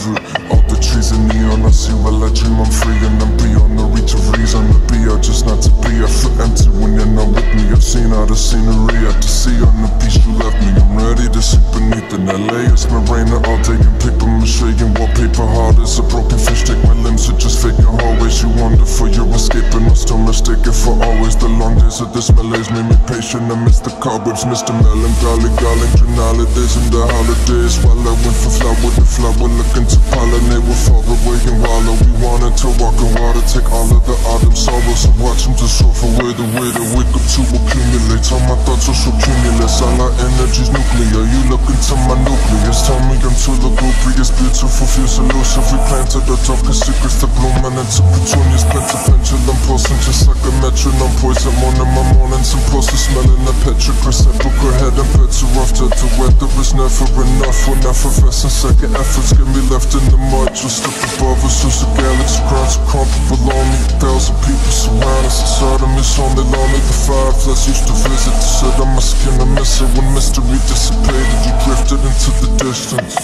river. All the trees in neon I see while I dream I'm free, and I'm beyond the reach of reason to be or just not to be. I feel empty when you're not with me. I've seen all the scenery out to sea on the beach you left me. I'm ready to sleep beneath an LA. It's marina all day in paper mache and wallpaper hard as a broken fish. Take my limbs are just vacant hallways. You wonder for your escape and I'm still mistaken for always. The long days of this malaise made me patient. I miss the cobwebs, Mr. Melancholy, garlic, holidays and the holidays. While I went for flower, looking to pollinate. We're far away and wallow. We wanted to walk in water, take all of the autumn sorrows and watch them dissolve away. The way to wake up to accumulate. All my thoughts are so cumulus, all our energy's nuclear. You look into my nucleus, tell me I'm too lugubrious. Beautiful, feels elusive. We planted the darkest secrets that bloom and into petunias. Plant a pendulum pulsing just like a metronome. Poison morning, my mornings impulsive, smelling the petricus. I book her head and beds are off to the weather is never enough. When effervescent second efforts get me left in the mud. Just up above us, there's a galaxy grounds to crumple below me. 1,000 people surround us, inside of me's only lonely. The fireflies used to visit to sit on my skin. I miss it when mystery dissipated. You drifted into the distance.